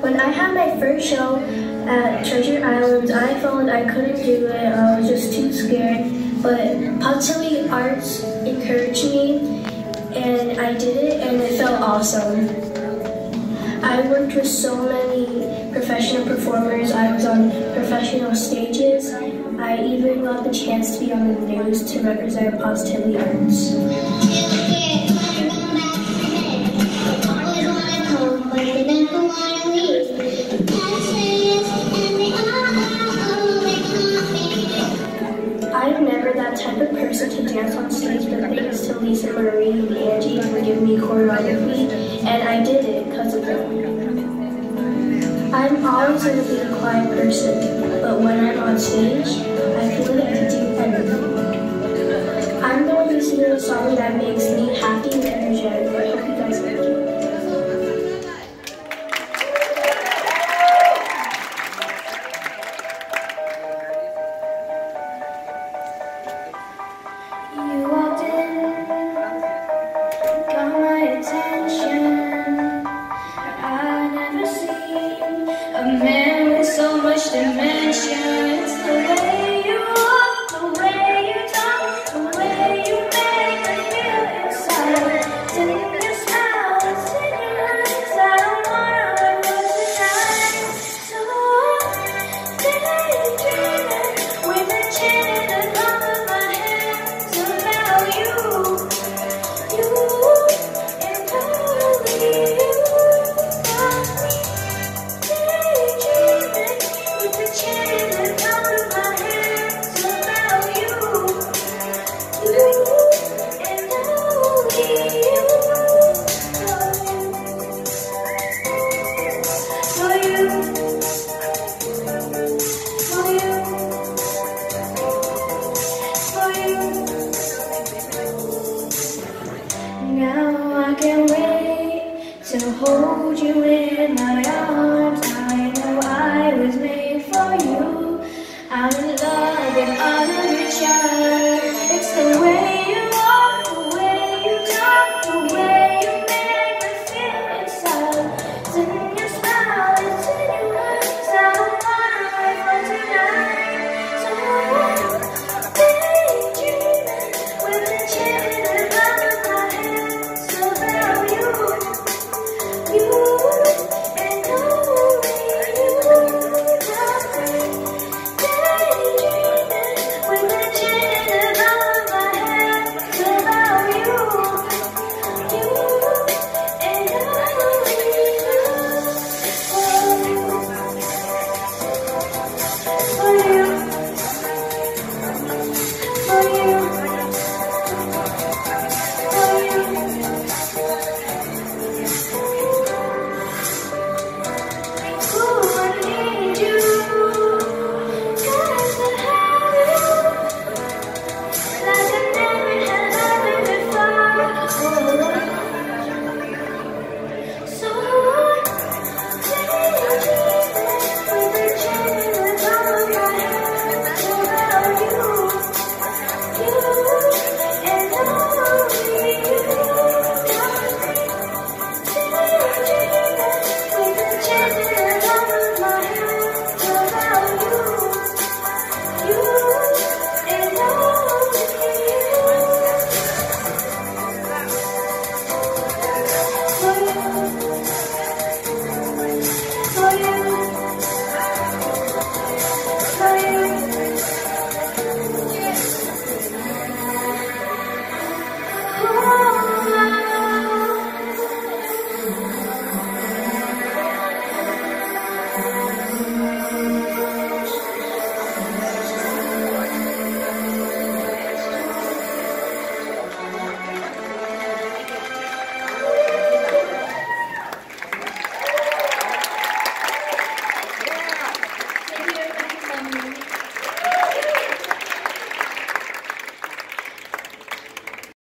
When I had my first show at Treasure Islands, I felt I couldn't do it. I was just too scared. But Positively Arts encouraged me, and I did it, and it felt awesome. I worked with so many professional performers. I was on professional stages. I even got the chance to be on the news to represent Positively Arts. I'm never that type of person to dance on stage, but thanks to Lisa Marie and Angie for giving me choreography, and I did it because of them. I'm always going to be a quiet person, but when I'm on stage, I feel like I can do everything. I'm going to be singing a song that makes me happy and energetic. I hope you guys like it. You walked in, got my attention. I never seen a man with so much dimension. It's the way you walk, the way you talk, the way you make me feel inside. It's in your smile, it's in your eyes. I don't wanna let go tonight. So I'm daydreaming with a chin in the palm of my hands about you and only you. Daydreaming with a chin in the palm of my hands about you and only you. For you, for you, for you. Now I can't wait to hold you in my arms. I know I was made for you. I'm in love with all of your charm. It's the way you